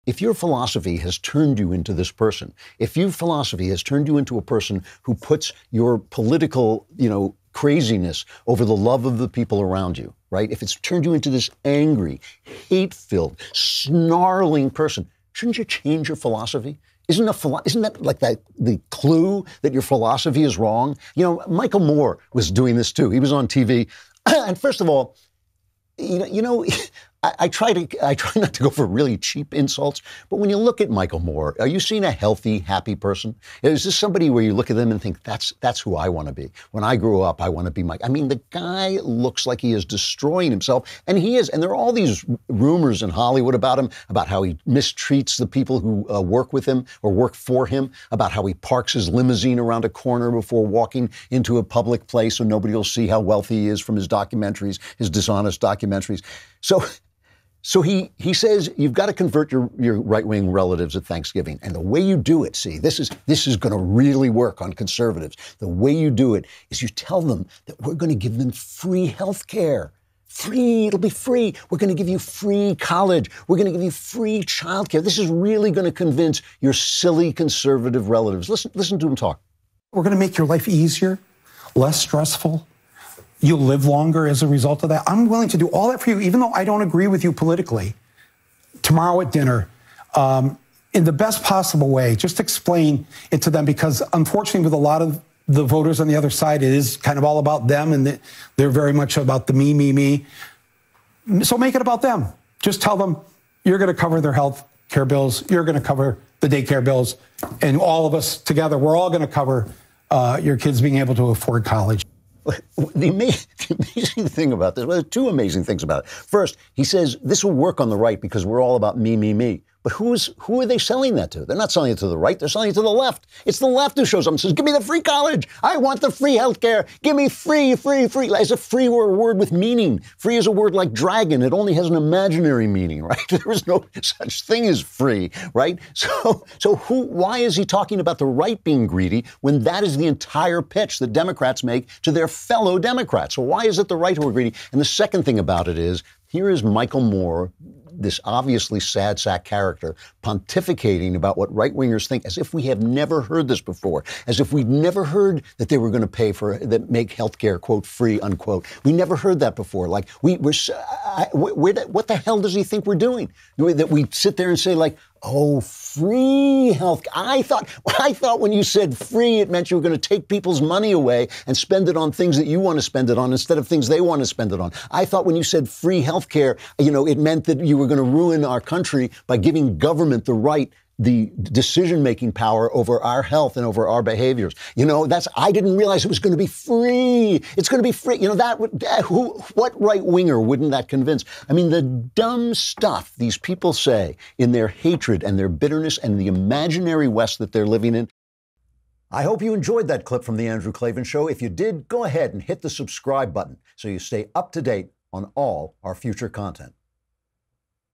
if your philosophy has turned you into this person, if your philosophy has turned you into a person who puts your political, craziness over the love of the people around you, right? If it's turned you into this angry, hate-filled, snarling person, shouldn't you change your philosophy? Isn't that like the clue that your philosophy is wrong? Michael Moore was doing this too. He was on TV, and first of all, I try not to go for really cheap insults, but when you look at Michael Moore, are you seeing a healthy, happy person? Is this somebody where you look at them and think, that's who I want to be? When I grew up, I want to be Mike. I mean, the guy looks like he is destroying himself, and he is. And there are all these rumors in Hollywood about him, about how he mistreats the people who work with him or work for him, about how he parks his limousine around a corner before walking into a public place so nobody will see how wealthy he is from his documentaries, his dishonest documentaries. So he says you've got to convert your right-wing relatives at Thanksgiving. And the way you do it, see, this is going to really work on conservatives. The way you do it is you tell them that we're going to give them free health care. Free, it'll be free. We're going to give you free college. We're going to give you free childcare. This is really going to convince your silly conservative relatives. Listen to him talk. We're going to make your life easier, less stressful. You'll live longer as a result of that. I'm willing to do all that for you, even though I don't agree with you politically. Tomorrow at dinner, in the best possible way, just explain it to them, because unfortunately with a lot of the voters on the other side, it is kind of all about them, and they're very much about the me. So make it about them. Just tell them you're going to cover their health care bills, you're going to cover the daycare bills, and all of us together, we're all going to cover your kids being able to afford college. The amazing thing about this, well, there are two amazing things about it. First, he says this will work on the right because we're all about me. But who are they selling that to? They're not selling it to the right. They're selling it to the left. It's the left who shows up and says, give me the free college. I want the free health care. Give me free. As if free were a word with meaning. Free is a word like dragon. It only has an imaginary meaning, right? There is no such thing as free, right? So why is he talking about the right being greedy when that is the entire pitch that Democrats make to their fellow Democrats? So why is it the right who are greedy? And the second thing about it is, here is Michael Moore, this obviously sad sack character, pontificating about what right-wingers think, as if we have never heard this before, as if we'd never heard that they were going to pay for, that make healthcare, quote, free, unquote. We never heard that before. Like, what the hell does he think we're doing? That we sit there and say, like, oh, free health. I thought when you said free, it meant you were going to take people's money away and spend it on things that you want to spend it on instead of things they want to spend it on. I thought when you said free health care, it meant that you were going to ruin our country by giving government the decision-making power over our health and over our behaviors. I didn't realize it was going to be free. It's going to be free. What right-winger wouldn't that convince? I mean, the dumb stuff these people say in their hatred and their bitterness and the imaginary West that they're living in. I hope you enjoyed that clip from The Andrew Klavan Show. If you did, go ahead and hit the subscribe button so you stay up to date on all our future content.